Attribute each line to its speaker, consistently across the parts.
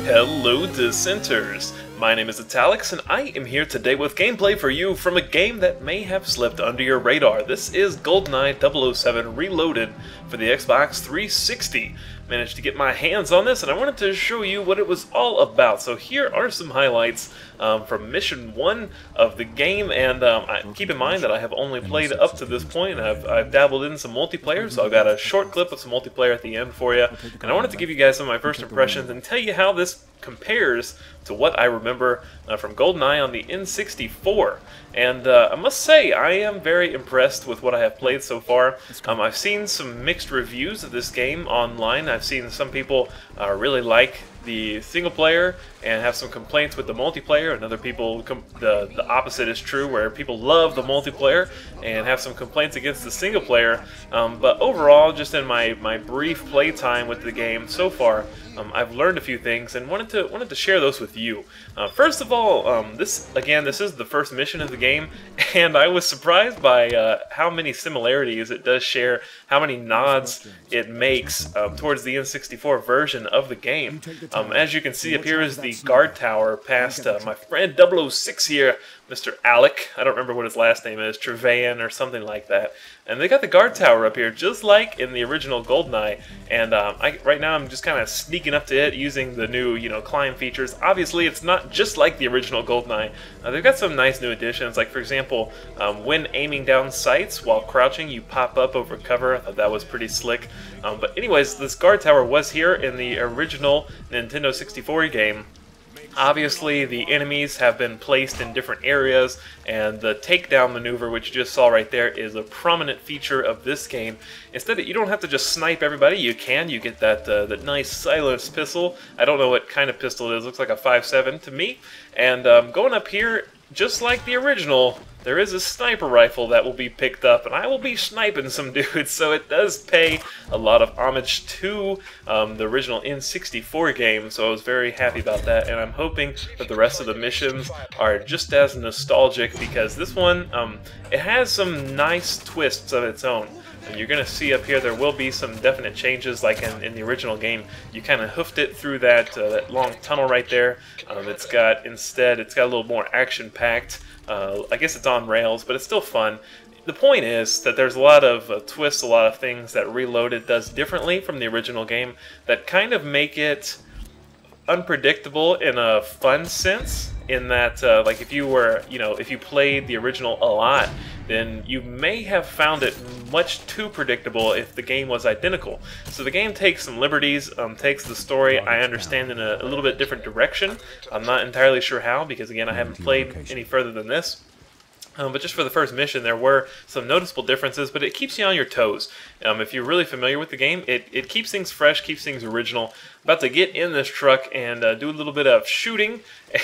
Speaker 1: Hello dissenters, my name is Etalyx and I am here today with gameplay for you from a game that may have slipped under your radar. This is Goldeneye 007 Reloaded for the Xbox 360. Managed to get my hands on this and I wanted to show you what it was all about. So here are some highlights from Mission 1 of the game, and keep in mind that I have only played up to this point. I've dabbled in some multiplayer, so I've got a short clip of some multiplayer at the end for you, and I wanted to give you guys some of my first impressions and tell you how this compares to what I remember from Goldeneye on the N64. And I must say, I am very impressed with what I have played so far. I've seen some mixed reviews of this game online. I've seen some people really like the single player and have some complaints with the multiplayer, and other people, the opposite is true, where people love the multiplayer and have some complaints against the single player. But overall, just in my brief playtime with the game so far, I've learned a few things and wanted to share those with you. First of all, this is the first mission of the game, and I was surprised by how many similarities it does share, how many nods it makes towards the N64 version of the game. As you can see up here is the guard tower past my friend 006 here, Mr. Alec. I don't remember what his last name is, Trevan or something like that. And they got the guard tower up here just like in the original Goldeneye. And right now I'm just kind of sneaking up to it using the new, climb features. Obviously it's not just like the original Goldeneye. They've got some nice new additions, like for example, when aiming down sights while crouching, you pop up over cover. I thought that was pretty slick. But anyways, this guard tower was here in the original Nintendo 64 game. Obviously, the enemies have been placed in different areas, and the takedown maneuver, which you just saw right there, is a prominent feature of this game. Instead, you don't have to just snipe everybody. You get that nice silenced pistol. I don't know what kind of pistol it is. It looks like a 5.7 to me. And going up here, just like the original, there is a sniper rifle that will be picked up, and I will be sniping some dudes, so it does pay a lot of homage to the original N64 game, so I was very happy about that, and I'm hoping that the rest of the missions are just as nostalgic, because this one, it has some nice twists of its own. And you're going to see up here there will be some definite changes, like in the original game. You kind of hoofed it through that long tunnel right there. It's got a little more action-packed. I guess it's on rails, but it's still fun. The point is that there's a lot of twists, a lot of things that Reloaded does differently from the original game that kind of make it unpredictable in a fun sense, in that like if you played the original a lot, then you may have found it much too predictable if the game was identical. So the game takes some liberties, takes the story, I understand, in a little bit different direction. I'm not entirely sure how, because again I haven't played any further than this. But just for the first mission, there were some noticeable differences, but it keeps you on your toes. If you're really familiar with the game, it keeps things fresh, keeps things original. About to get in this truck and do a little bit of shooting.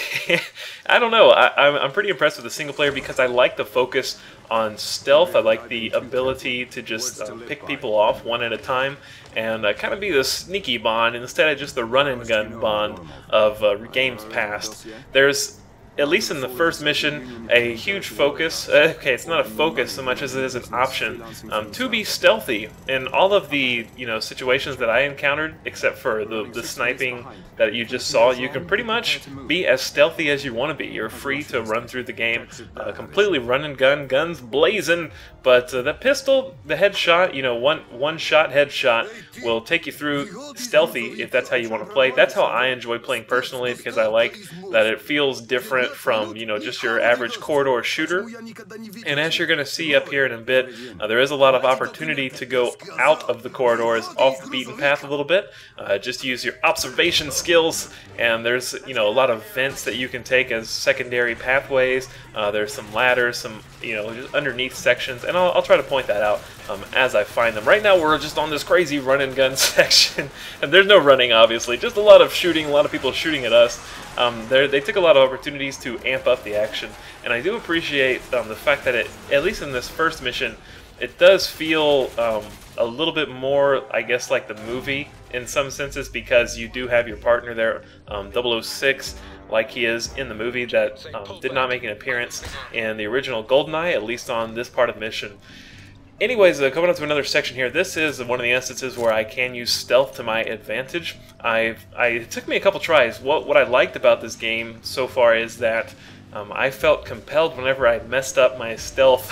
Speaker 1: I don't know, I'm pretty impressed with the single player because I like the focus on stealth. I like the ability to just pick people off one at a time and kind of be the sneaky Bond instead of just the run-and-gun Bond of games past. There's, at least in the first mission, a huge focus, okay, it's not a focus so much as it is an option, to be stealthy in all of the situations that I encountered, except for the sniping that you just saw. You can pretty much be as stealthy as you want to be. You're free to run through the game, completely run and gun, guns blazing, but the pistol, the headshot, one-shot headshot will take you through stealthy if that's how you want to play. That's how I enjoy playing personally, because I like that it feels different from just your average corridor shooter. And as you're going to see up here in a bit, there is a lot of opportunity to go out of the corridors, off the beaten path a little bit. Just use your observation skills, and there's a lot of vents that you can take as secondary pathways. There's some ladders, some just underneath sections, and I'll try to point that out as I find them. Right now we're just on this crazy run and gun section, and there's no running obviously, just a lot of shooting, a lot of people shooting at us. They took a lot of opportunities to amp up the action, and I do appreciate the fact that at least in this first mission, it does feel a little bit more, I guess, like the movie in some senses, because you do have your partner there, 006, like he is in the movie, that did not make an appearance in the original Goldeneye, at least on this part of the mission. Anyways, coming up to another section here, this is one of the instances where I can use stealth to my advantage. It took me a couple tries. What I liked about this game so far is that I felt compelled whenever I messed up my stealth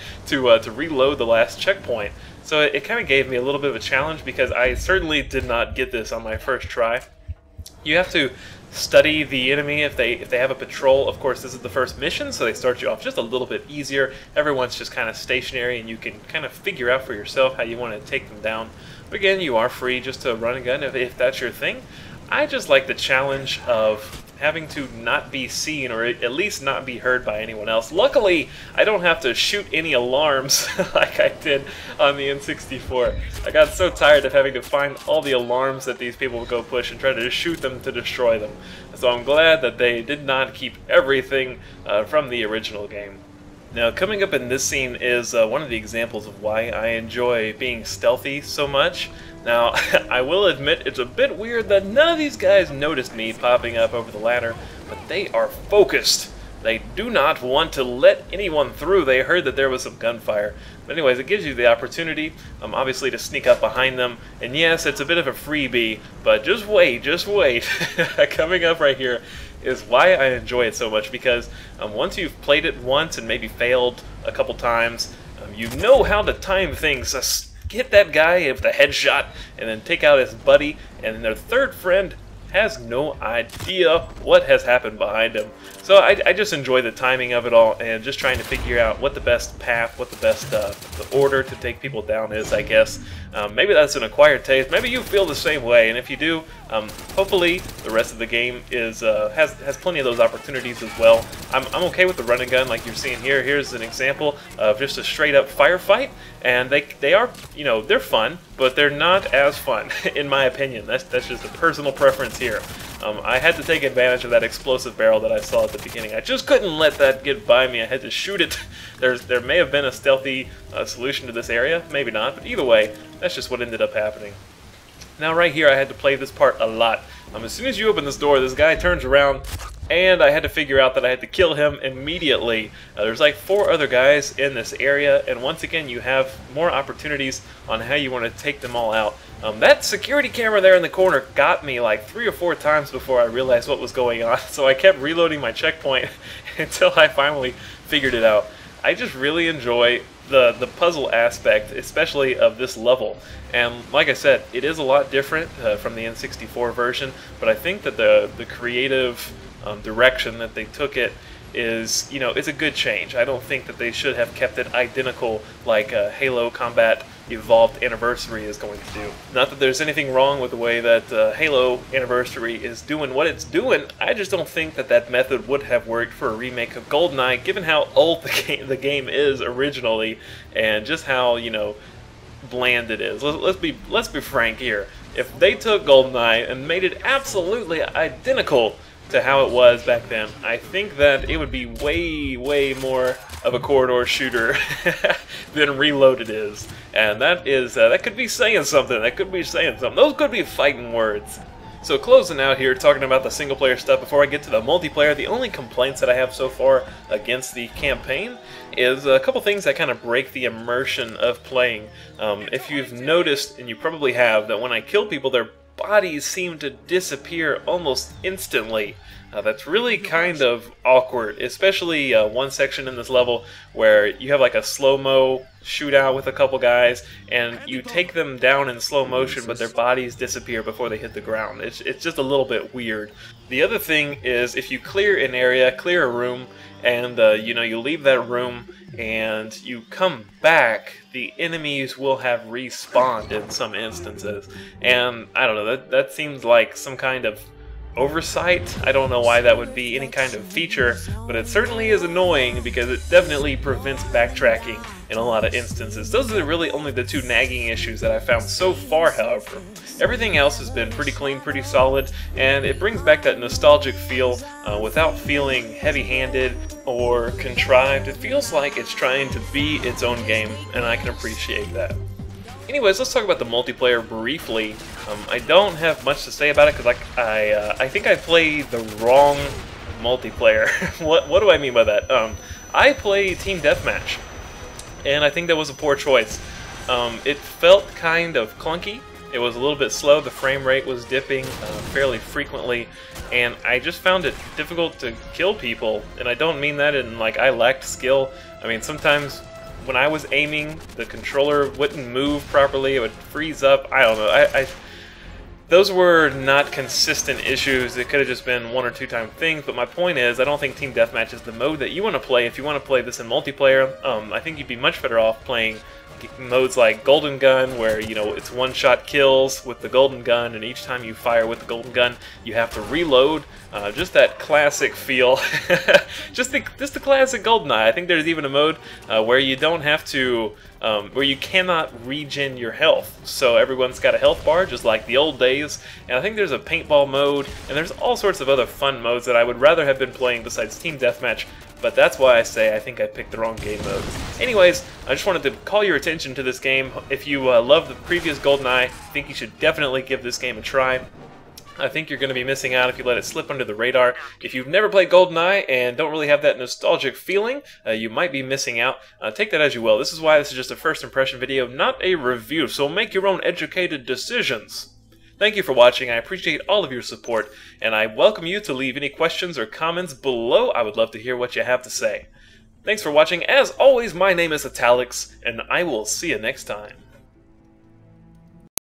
Speaker 1: to reload the last checkpoint. So it kind of gave me a little bit of a challenge because I certainly did not get this on my first try. You have to study the enemy if they have a patrol. Of course, this is the first mission, so they start you off just a little bit easier. Everyone's just kind of stationary, and you can kind of figure out for yourself how you want to take them down. But again, you are free just to run a gun if that's your thing. I just like the challenge of having to not be seen, or at least not be heard by anyone else. Luckily, I don't have to shoot any alarms like I did on the N64. I got so tired of having to find all the alarms that these people would go push and try to shoot them to destroy them. So I'm glad that they did not keep everything from the original game. Now, coming up in this scene is one of the examples of why I enjoy being stealthy so much. Now, I will admit it's a bit weird that none of these guys noticed me popping up over the ladder, but they are focused. They do not want to let anyone through. They heard that there was some gunfire. But anyways, it gives you the opportunity, obviously, to sneak up behind them. And yes, it's a bit of a freebie, but just wait, just wait. Coming up right here is why I enjoy it so much, because once you've played it once and maybe failed a couple times, you know how to time things. Hit that guy with the headshot and then take out his buddy, and their third friend has no idea what has happened behind him. So I just enjoy the timing of it all, and just trying to figure out what the best path, what the best the order to take people down is, I guess. Maybe that's an acquired taste. Maybe you feel the same way, and if you do, hopefully the rest of the game is has plenty of those opportunities as well. I'm okay with the run and gun like you're seeing here. Here's an example of just a straight up firefight, and they are, you know, they're fun, but they're not as fun in my opinion. That's just a personal preference here. I had to take advantage of that explosive barrel that I saw at the beginning. I just couldn't let that get by me. I had to shoot it. There may have been a stealthy solution to this area, maybe not, but either way, that's just what ended up happening. Now right here, I had to play this part a lot. As soon as you open this door, this guy turns around, and I had to figure out that I had to kill him immediately. There's like 4 other guys in this area, and once again, you have more opportunities on how you want to take them all out. That security camera there in the corner got me like 3 or 4 times before I realized what was going on, so I kept reloading my checkpoint until I finally figured it out. I just really enjoy the puzzle aspect, especially of this level. And like I said, it is a lot different from the N64 version, but I think that the creative direction that they took it is, you know, it's a good change. I don't think that they should have kept it identical like Halo Combat Evolved Anniversary is going to do. Not that there's anything wrong with the way that Halo Anniversary is doing what it's doing. I just don't think that that method would have worked for a remake of Goldeneye, given how old the game is originally, and just how, you know, bland it is. Let's be frank here. If they took Goldeneye and made it absolutely identical to how it was back then, I think that it would be way more of a corridor shooter than Reloaded is. And that could be saying something. That could be saying something. Those could be fighting words. So closing out here, talking about the single player stuff before I get to the multiplayer, the only complaints that I have so far against the campaign is a couple things that kind of break the immersion of playing. If you've noticed, and you probably have, that when I kill people, their bodies seem to disappear almost instantly. That's really kind of awkward, especially one section in this level where you have like a slow-mo shootout with a couple guys, and you take them down in slow motion, but their bodies disappear before they hit the ground. It's just a little bit weird. The other thing is, if you clear an area, clear a room, and you know, you leave that room and you come back, the enemies will have respawned in some instances. And I don't know, that seems like some kind of oversight. I don't know why that would be any kind of feature, but it certainly is annoying because it definitely prevents backtracking in a lot of instances. Those are really only the 2 nagging issues that I found so far, however. Everything else has been pretty clean, pretty solid, and it brings back that nostalgic feel without feeling heavy-handed or contrived. It feels like it's trying to be its own game, and I can appreciate that. Anyways, let's talk about the multiplayer briefly. I don't have much to say about it because I think I play the wrong multiplayer. What do I mean by that? I play Team Deathmatch. and I think that was a poor choice. It felt kind of clunky. It was a little bit slow. The frame rate was dipping fairly frequently, and I just found it difficult to kill people. And I don't mean that in like I lacked skill. I mean, sometimes when I was aiming, the controller wouldn't move properly. It would freeze up. I don't know. Those were not consistent issues. It could have just been one or two time things, but my point is I don't think Team Deathmatch is the mode that you want to play. If you want to play this in multiplayer, I think you'd be much better off playing modes like Golden Gun, where, you know, it's one-shot kills with the Golden Gun, and each time you fire with the Golden Gun, you have to reload. Just that classic feel. just the classic Goldeneye. I think there's even a mode where you don't have to, where you cannot regen your health. So everyone's got a health bar, just like the old days. And I think there's a paintball mode, and there's all sorts of other fun modes that I would rather have been playing besides Team Deathmatch. But that's why I say I think I picked the wrong game mode. Anyways, I just wanted to call your attention to this game. If you love the previous Goldeneye, I think you should definitely give this game a try. I think you're going to be missing out if you let it slip under the radar. If you've never played Goldeneye and don't really have that nostalgic feeling, you might be missing out. Take that as you will. This is why this is just a first impression video, not a review, so make your own educated decisions. Thank you for watching. I appreciate all of your support, and I welcome you to leave any questions or comments below. I would love to hear what you have to say. Thanks for watching. As always, my name is Etalyx, and I will see you next time.